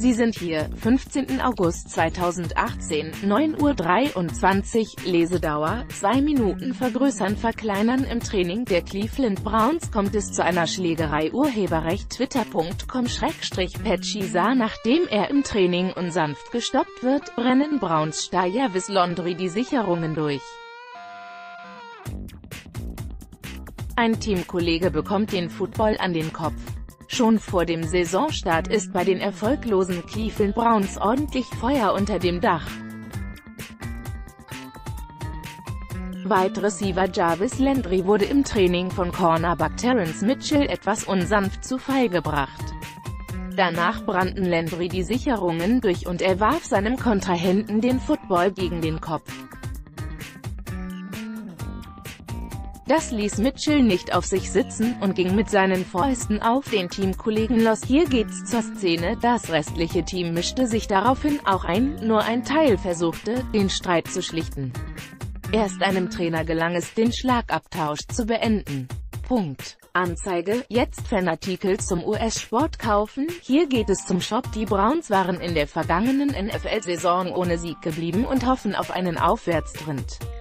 Sie sind hier, 15. August 2018, 9:23 Uhr, Lesedauer, 2 Minuten. Vergrößern, verkleinern. Im Training der Cleveland Browns kommt es zu einer Schlägerei. Urheberrecht twitter.com/Patchy. Nachdem er im Training unsanft gestoppt wird, brennen Browns-Star Jarvis Landry die Sicherungen durch. Ein Teamkollege bekommt den Football an den Kopf. Schon vor dem Saisonstart ist bei den erfolglosen Cleveland Browns ordentlich Feuer unter dem Dach. Wide Receiver Jarvis Landry wurde im Training von Cornerback Terrence Mitchell etwas unsanft zu Fall gebracht. Danach brannten Landry die Sicherungen durch und er warf seinem Kontrahenten den Football gegen den Kopf. Das ließ Mitchell nicht auf sich sitzen und ging mit seinen Fäusten auf den Teamkollegen los. Hier geht's zur Szene. Das restliche Team mischte sich daraufhin auch ein, nur ein Teil versuchte, den Streit zu schlichten. Erst einem Trainer gelang es, den Schlagabtausch zu beenden. Anzeige, jetzt Fanartikel zum US-Sport kaufen. Hier geht es zum Shop. Die Browns waren in der vergangenen NFL-Saison ohne Sieg geblieben und hoffen auf einen Aufwärtstrend.